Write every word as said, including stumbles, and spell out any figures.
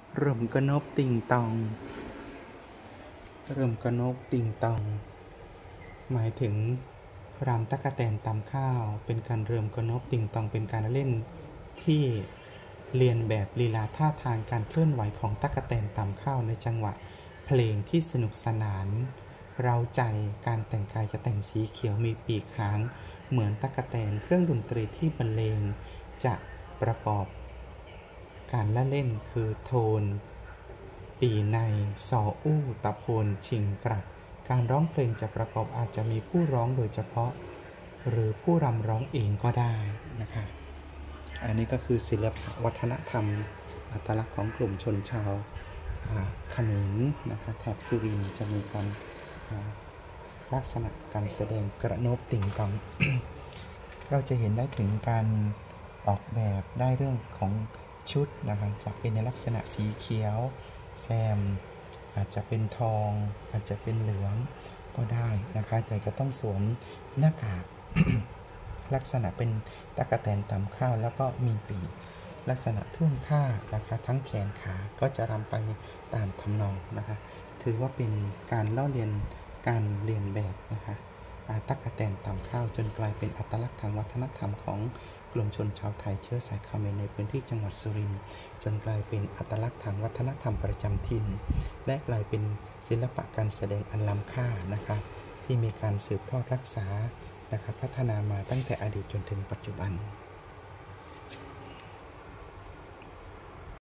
เริ่มกระนบติงตองเริ่มกระนบติงตองหมายถึงรำตั๊กแตนตำข้าวเป็นการเริ่มกระนบติงตองเป็นการเล่นที่เรียนแบบลีลาท่าทางการเคลื่อนไหวของตั๊กแตนตำข้าวในจังหวะเพลงที่สนุกสนานเร้าใจการแต่งกายจะแต่งสีเขียวมีปีกหางเหมือนตั๊กแตนเครื่องดนตรีที่บรรเลงจะประกอบการละเล่นคือโทนปีในซออู้ตะโพนชิงกลับการร้องเพลงจะประกอบอาจจะมีผู้ร้องโดยเฉพาะหรือผู้รำร้องเองก็ได้นะคะอันนี้ก็คือศิลปวัฒนธรรมอัตลักษณ์ของกลุ่มชนชาวเขมรนะคะแถบสุรินทร์จะมีการลักษณะการแสดงกระนบติ่งตอง เราจะเห็นได้ถึงการออกแบบได้เรื่องของชุดนะคะจะเป็นในลักษณะสีเขียวแซมอาจจะเป็นทองอาจจะเป็นเหลืองก็ได้นะคะแต่ก็ต้องสวมหน้ากาก ลักษณะเป็นตั๊กแตนตำข้าวแล้วก็มีปีกลักษณะท่วงท่านะคะทั้งแขนขาก็จะรำไปตามทำนองนะคะถือว่าเป็นการล่อเลียนการเรียนแบบนะคะตั๊กแตนตำข้าวจนกลายเป็นอัตลักษณ์ทางวัฒนธรรมของกลุ่มชนชาวไทยเชื้อสายเขมรในพื้นที่จังหวัดสุรินทร์จนกลายเป็นอัตลักษณ์ทางวัฒนธรรมประจำถิ่นและกลายเป็นศิลปะการแสดงอันล้ำค่านะคะที่มีการสืบทอดรักษานะคะพัฒนามาตั้งแต่อดีตจนถึงปัจจุบัน